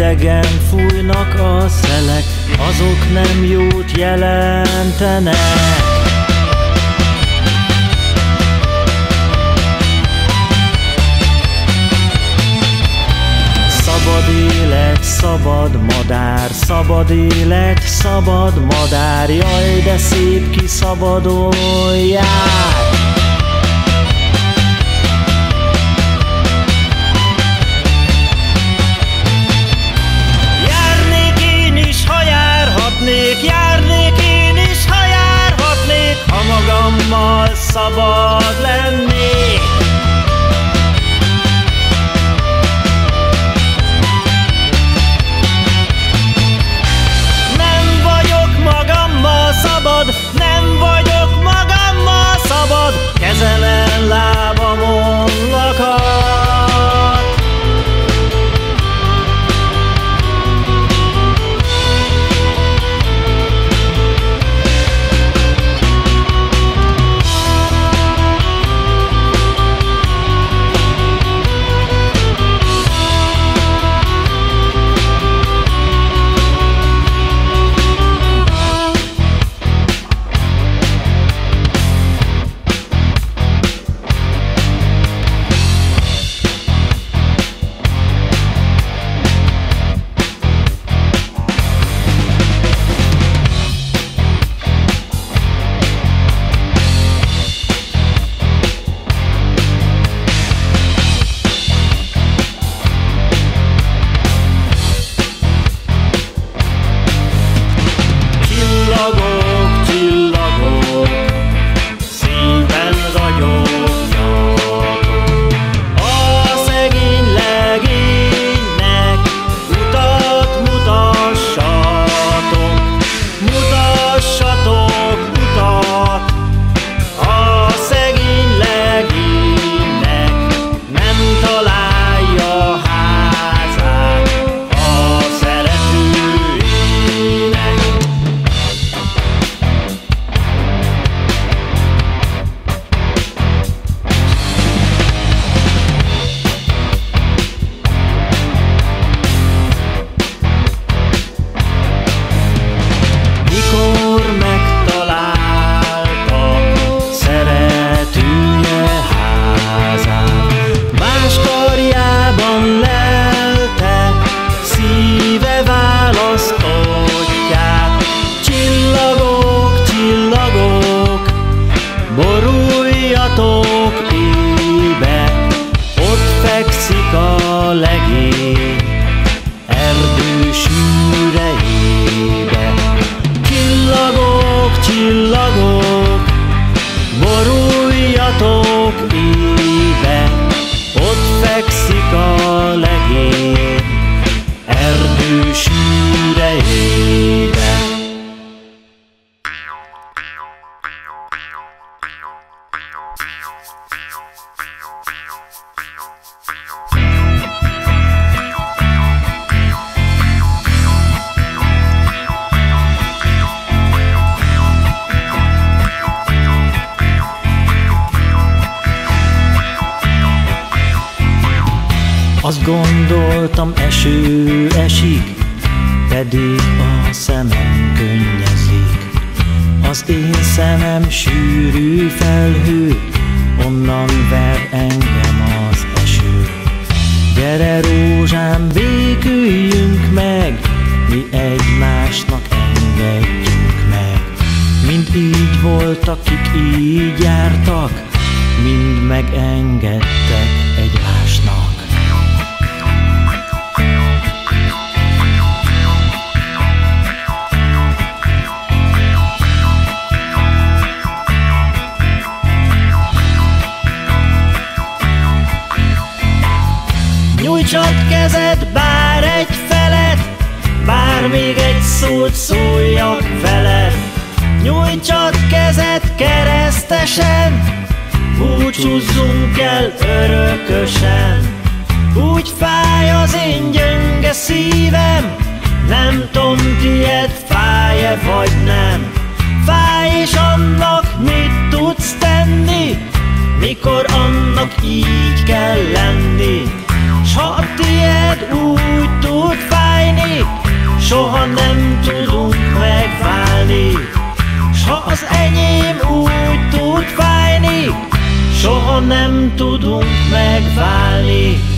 Hidegen fújnak a szelek, azok nem jót jelentenek. Szabad élet, szabad madár, szabad élet, szabad madár, jaj, de szép kiszabadulják. Járnék én is, ha járhatnék, ha magammal szabad lennék. Nem vagyok magammal szabad, kezemen lábamon lakat. Boruljatok éjbe, ott fekszik a legény erdő sűrejébe. Csillagok, csillagok, boruljatok éjbe, ott fekszik a legény erdő sűrejébe. Azt gondoltam, eső esik, pedig a szemem könnyezik. Az én szemem sűrű felhő, onnan ver engem az eső. Gyere rózsám, béküljünk meg, mi egymásnak engedjünk meg. Mind így voltak, kik így jártak, mind megengedtek egymásnak. Nyújtsad kezed, bár egy felet, bár még egy szót szóljak veled. Nyújtsad kezed keresztesen, búcsúzzunk el örökösen. Úgy fáj az én gyönge szívem, nem tudom, tied fáj-e vagy nem. Fáj, és annak mit tudsz tenni, mikor annak így kell lenni. S ha a tied úgy tud fájni, tudunk megválni.